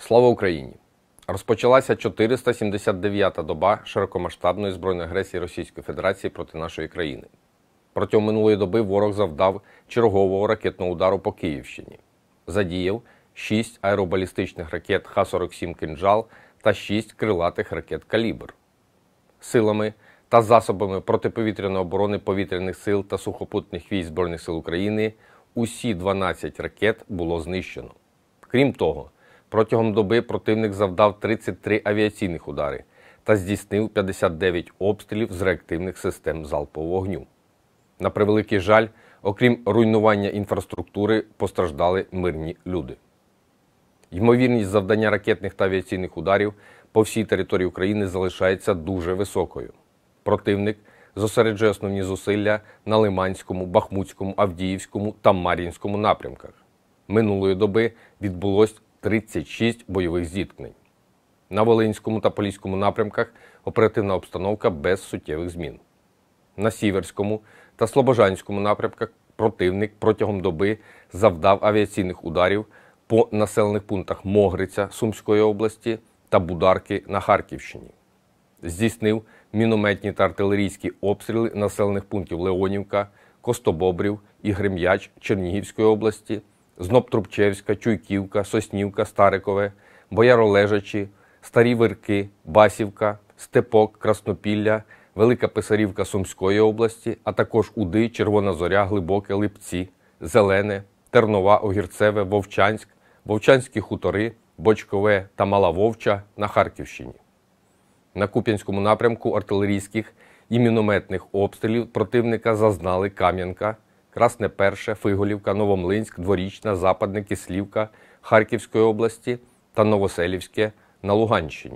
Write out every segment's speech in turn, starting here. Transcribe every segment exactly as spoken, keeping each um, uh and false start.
Слава Україні! Розпочалася чотириста сімдесят дев'ята доба широкомасштабної збройної агресії Російської Федерації проти нашої країни. Протягом минулої доби ворог завдав чергового ракетного удару по Київщині. Задіяв шість аеробалістичних ракет Х сорок сім «Кинжал» та шість крилатих ракет «Калібр». Силами та засобами протиповітряної оборони повітряних сил та сухопутних військ Збройних сил України усі дванадцять ракет було знищено. Крім того, протягом доби противник завдав тридцять три авіаційних удари та здійснив п'ятдесят дев'ять обстрілів з реактивних систем залпового вогню. На превеликий жаль, окрім руйнування інфраструктури, постраждали мирні люди. Ймовірність завдання ракетних та авіаційних ударів по всій території України залишається дуже високою. Противник зосереджує основні зусилля на Лиманському, Бахмутському, Авдіївському та Мар'їнському напрямках. Минулої доби відбулось тридцять шість бойових зіткнень. На Волинському та Поліському напрямках оперативна обстановка без суттєвих змін. На Сіверському та Слобожанському напрямках противник протягом доби завдав авіаційних ударів по населених пунктах Могриця Сумської області та Бударки на Харківщині. Здійснив мінометні та артилерійські обстріли населених пунктів Леонівка, Костобобрів і Грем'яч Чернігівської області, Зноб-Трубчевська, Чуйківка, Соснівка, Старикове, Бояролежачі, Старі Вирки, Басівка, Степок, Краснопілля, Велика Писарівка Сумської області, а також Уди, Червона Зоря, Глибоке, Липці, Зелене, Тернова, Огірцеве, Вовчанськ, Вовчанські хутори, Бочкове та Мала Вовча на Харківщині. На Куп'янському напрямку артилерійських і мінометних обстрілів противника зазнали Кам'янка, Красне Перше, Фиголівка, Новомлинськ, Дворічна, Западне, Кислівка Харківської області та Новоселівське на Луганщині.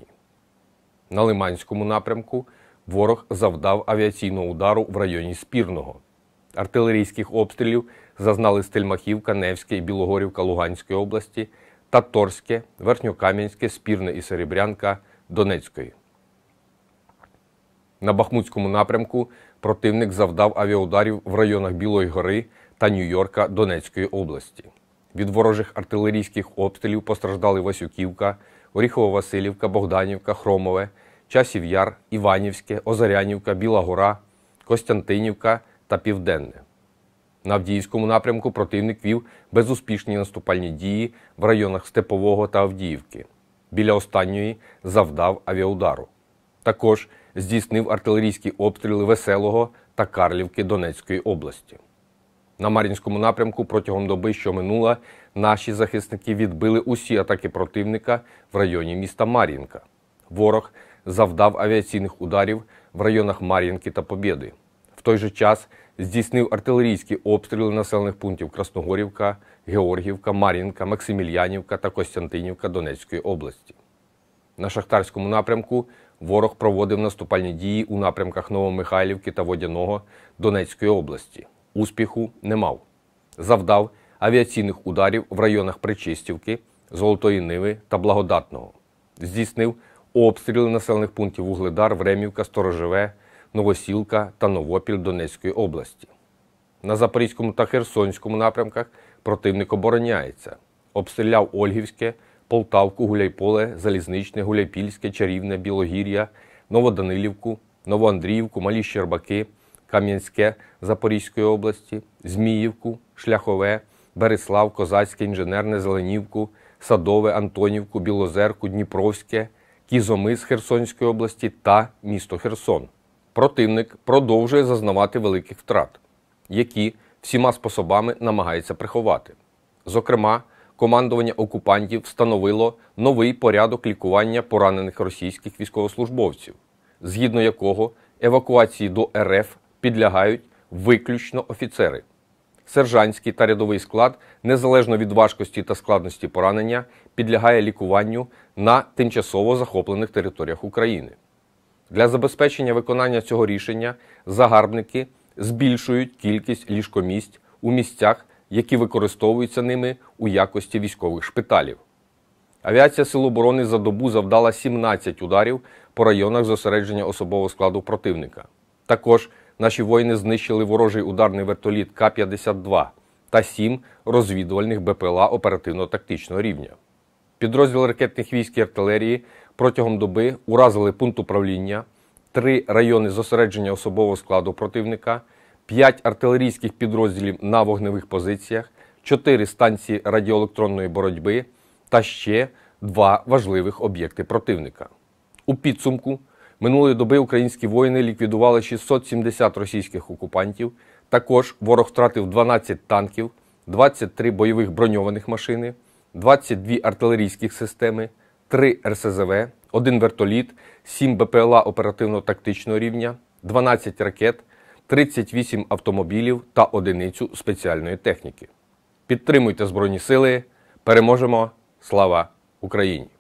На Лиманському напрямку ворог завдав авіаційного удару в районі Спірного. Артилерійських обстрілів зазнали Стельмахівка, Невське і Білогорівка Луганської області та Торське, Верхньокам'янське, Спірне і Серебрянка Донецької. На Бахмутському напрямку противник завдав авіаударів в районах Білої Гори та Нью-Йорка Донецької області. Від ворожих артилерійських обстрілів постраждали Васюківка, Оріхово-Василівка, Богданівка, Хромове, Часів Яр, Іванівське, Озарянівка, Біла Гора, Костянтинівка та Південне. На Авдіївському напрямку противник вів безуспішні наступальні дії в районах Степового та Авдіївки. Біля останньої завдав авіаудару. Також здійснив артилерійські обстріли Веселого та Карлівки Донецької області. На Мар'їнському напрямку протягом доби, що минула, наші захисники відбили усі атаки противника в районі міста Мар'їнка. Ворог завдав авіаційних ударів в районах Мар'їнки та Побєди. В той же час здійснив артилерійські обстріли населених пунктів Красногорівка, Георгіївка, Мар'їнка, Максимільянівка та Костянтинівка Донецької області. На Шахтарському напрямку ворог проводив наступальні дії у напрямках Новомихайлівки та Водяного Донецької області. Успіху не мав. Завдав авіаційних ударів в районах Причистівки, Золотої Ниви та Благодатного. Здійснив обстріли населених пунктів Вугледар, Времівка, Сторожеве, Новосілка та Новопіль Донецької області. На Запорізькому та Херсонському напрямках противник обороняється. Обстріляв Ольгівське, Полтавку, Гуляйполе, Залізничне, Гуляйпільське, Чарівне, Білогір'я, Новоданилівку, Новоандріївку, Малі Щербаки, Кам'янське Запорізької області, Зміївку, Шляхове, Берислав, Козацьке, Інженерне, Зеленівку, Садове, Антонівку, Білозерку, Дніпровське, Кізомис Херсонської області та місто Херсон. Противник продовжує зазнавати великих втрат, які всіма способами намагається приховати. Зокрема, командування окупантів встановило новий порядок лікування поранених російських військовослужбовців, згідно якого евакуації до РФ підлягають виключно офіцери. Сержантський та рядовий склад, незалежно від важкості та складності поранення, підлягає лікуванню на тимчасово захоплених територіях України. Для забезпечення виконання цього рішення загарбники збільшують кількість ліжкомісць у місцях, які використовуються ними у якості військових шпиталів. Авіація Сил оборони за добу завдала сімнадцять ударів по районах зосередження особового складу противника. Також наші воїни знищили ворожий ударний вертоліт Ка п'ятдесят два та сім розвідувальних Бе Пе Ел А оперативно-тактичного рівня. підрозділи ракетних військ і артилерії протягом доби уразили пункт управління, три райони зосередження особового складу противника, п'ять артилерійських підрозділів на вогневих позиціях, чотири станції радіоелектронної боротьби та ще два важливих об'єкти противника. У підсумку минулої доби українські воїни ліквідували шістсот сімдесят російських окупантів, також ворог втратив дванадцять танків, двадцять три бойових броньованих машини, двадцять дві артилерійських системи, три ер ес зе ве, один вертоліт, сім бе пе ел а оперативно-тактичного рівня, дванадцять ракет, тридцять вісім автомобілів та одиницю спеціальної техніки. Підтримуйте Збройні Сили, переможемо! Слава Україні!